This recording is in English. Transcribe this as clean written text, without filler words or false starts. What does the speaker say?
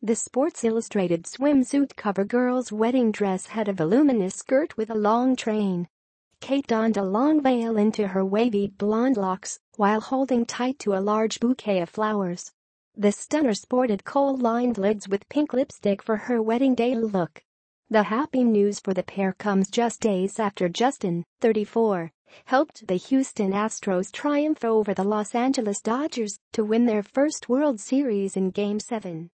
The Sports Illustrated Swimsuit cover girl's wedding dress had a voluminous skirt with a long train. Kate donned a long veil into her wavy blonde locks while holding tight to a large bouquet of flowers. The stunner sported kohl-lined lids with pink lipstick for her wedding day look. The happy news for the pair comes just days after Justin, 34, helped the Houston Astros triumph over the Los Angeles Dodgers to win their first World Series in Game 7.